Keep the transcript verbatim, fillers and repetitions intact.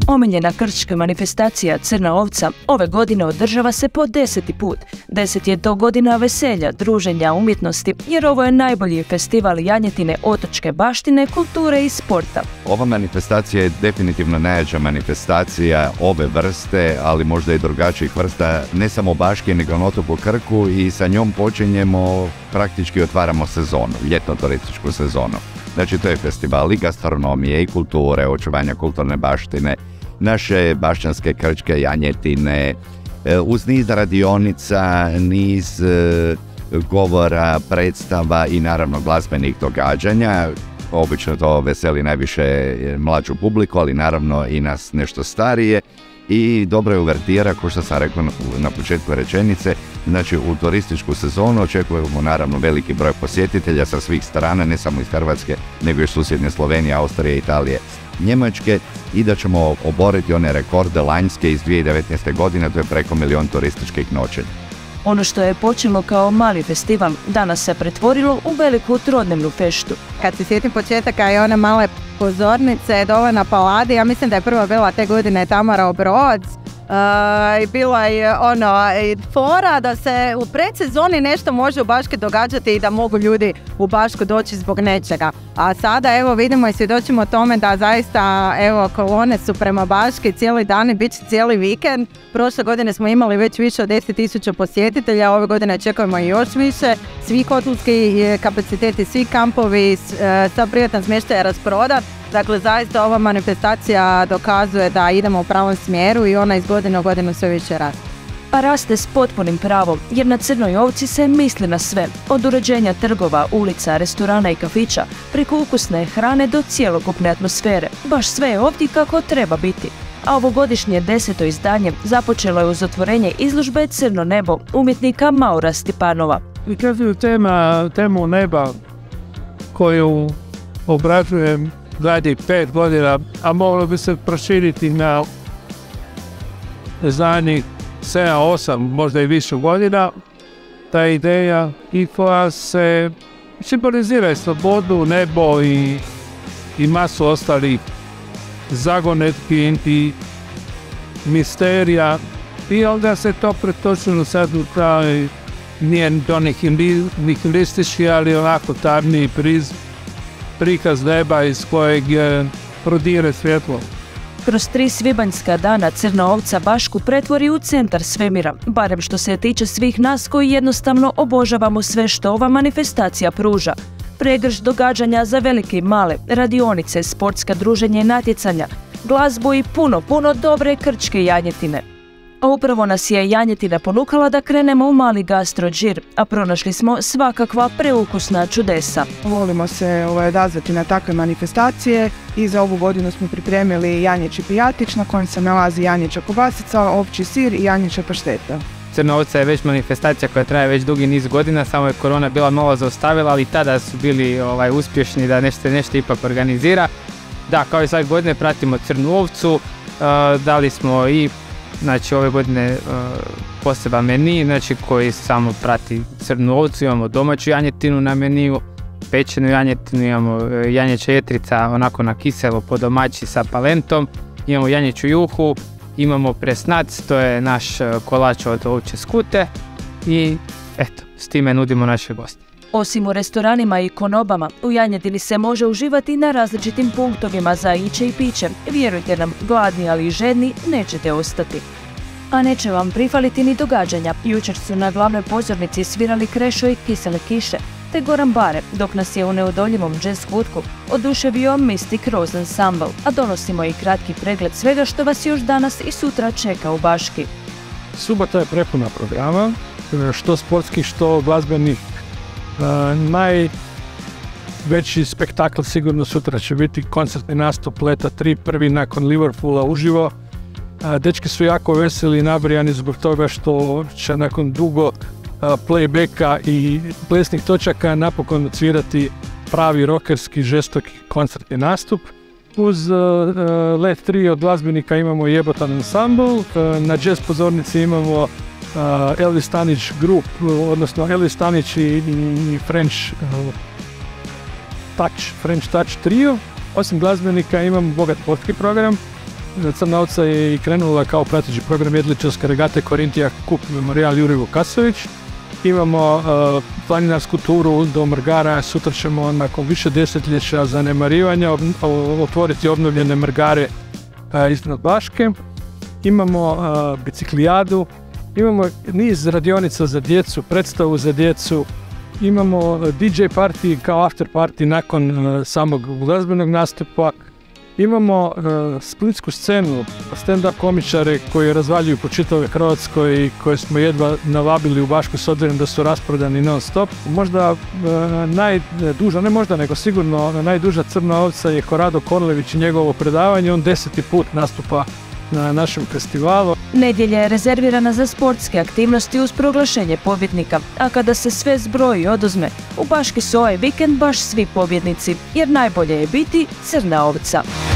Omiljena krčka manifestacija Crna ovca ove godine održava se po deseti put. Deset je to godina veselja, druženja, umjetnosti, jer ovo je najbolji festival janjetine, otočke baštine, kulture i sporta. Ova manifestacija je definitivno najjača manifestacija ove vrste, ali možda i drugačijih vrsta, ne samo Baške, nego na otoku Krku, i sa njom počinjemo, praktički otvaramo sezonu, ljetno turističku sezonu. Znači, to je festival i gastronomije i kulture, očuvanja kulturne baštine, naše bašćanske krčke, janjetine, uz niz radionica, niz govora, predstava i naravno glazbenih događanja. Obično to veseli najviše mlađu publiku, ali naravno i nas nešto starije. I dobra je uvertira, kao što sam rekao na početku rečenice, znači u turističku sezonu očekujemo naravno veliki broj posjetitelja sa svih strana, ne samo iz Hrvatske, nego i susjedne Slovenije, Austrije, Italije, Njemačke, i da ćemo oboriti one rekorde lanjske iz dvije tisuće devetnaeste. godine, to je preko milion turističkih noćenja. Ono što je počelo kao mali festival, danas se pretvorilo u veliku trodnevnu feštu. Kad se sjetim početaka i one male pozornice dole na Paladi, ja mislim da je prva bila te godine Tamara Obrovac. Uh, i bila je ono fora da se u predsezoni nešto može u Baški događati i da mogu ljudi u Bašku doći zbog nečega. A sada evo vidimo i svjedočimo tome da zaista evo kolone su prema Baški cijeli dan i bit će cijeli vikend. Prošle godine smo imali već više od deset tisuća posjetitelja, ove godine čekujemo i još više. Svi hotelski kapaciteti, svi kampovi, sav privatan smještaj je rasprodat. Dakle, zaista ova manifestacija dokazuje da idemo u pravom smjeru i ona iz godine u godinu sve više raste. Pa raste s potpunim pravom, jer na Crnoj ovci se misli na sve. Od uređenja trgova, ulica, restorana i kafića, preko ukusne hrane do cjelokupne atmosfere. Baš sve je ovdje kako treba biti. A ovogodišnje deseto izdanje započelo je uz otvorenje izložbe Crno nebo umjetnika Maura Stipanova. Prikazuju tema, temu neba koju obrađujem zadnjih pet godina, a moglo bi se proširiti na zadnjih sedam, osam, možda i više godina. Ta ideja i koja se simbolizira slobodu, nebo i, i masu ostalih zagonetki i misterija. I onda se to pretočilo sad u taj, nije do nihilistički, ali onako tamniji priz, prikaz neba iz kojeg prodire svjetlo. Kroz tri svibanjska dana Crna ovca Bašku pretvori u centar svemira, barem što se tiče svih nas koji jednostavno obožavamo sve što ova manifestacija pruža. Pregrš događanja za velike i male, radionice, sportska druženja i natjecanja, glazbu i puno, puno dobre krčke janjetine. A upravo nas je janjetina ponukala da krenemo u mali gastro džir, a pronašli smo svakakva preukusna čudesa. Volimo se ovaj, odazvati na takve manifestacije i za ovu godinu smo pripremili janjeći pijatić na kojem se nalazi janjeća kobasica, ovčji sir i janjeća pašteta. Crna ovca je već manifestacija koja traje već dugi niz godina, samo je korona bila malo zaustavila, ali tada su bili ovaj, uspješni da nešto, nešto ipak organizira. Da, kao i svake godine pratimo Crnu ovcu, uh, dali smo i znači ove godine uh, poseban meni, znači koji samo prati Crnu ovcu, imamo domaću janjetinu na meniju, pečenu janjetinu, imamo uh, janjeća jetrica onako na kiselo po domaći sa palentom, imamo janjeću juhu, imamo presnac, to je naš uh, kolač od ovčje skute i eto, s time nudimo naše goste. Osim u restoranima i konobama, u janjetini se može uživati na različitim punktovima za iće i piće. Vjerujte nam, gladni ali i žedni nećete ostati. A neće vam prifaliti ni događanja. Jučer su na glavnoj pozornici svirali Krešo i Kisele kiše, te Goran Bare, dok nas je u neodoljivom jazz kutku oduševio Mystic Rose Ensemble, a donosimo i kratki pregled svega što vas još danas i sutra čeka u Baški. Subota je prepuna programa, što sportskih, što glazbenih. Uh, najveći spektakl sigurno sutra će biti koncertni nastup Leta tri, prvi nakon Liverpoola uživo. Uh, dečki su jako veseli i nabrijani zbog toga što će nakon dugo uh, playbacka i plesnih točaka napokon odsvirati pravi rockerski, žestoki koncertni nastup. Uz uh, uh, Let tri od glazbenika imamo Jebotan Ensemble, uh, na jazz pozornici imamo Uh, Elvis Stanić Group, odnosno Elvis Stanić i, i French uh, Touch, French Touch trio. Osim glazbenika imamo bogat sportski program. Crna ovca je i krenula kao prateći program jedličarske regate Korintija Kup Memorijal Jurij Vukasović. Imamo uh, planinarsku turu do Mrgara, sutra ćemo nakon više desetljeća zanemarivanja ob, otvoriti obnovljene Mrgare uh, iznad Baške. Imamo uh, biciklijadu, imamo niz radionica za djecu, predstavu za djecu, imamo D J party kao after party nakon uh, samog glazbenog nastupa. Imamo uh, splitsku scenu, stand-up komičare koji razvaljuju po čitavoj Hrvatskoj i koje smo jedva navabili u Bašku s obzirom da su rasprodani non stop. Možda uh, najduža, ne možda nego sigurno najduža crna ovca je Korado Korlević i njegovo predavanje. On deseti put nastupa na našem festivalu. Nedjelja je rezervirana za sportske aktivnosti uz proglašenje pobjednika, a kada se sve zbroji i oduzme, u Baški su ovaj vikend baš svi pobjednici, jer najbolje je biti crna ovca.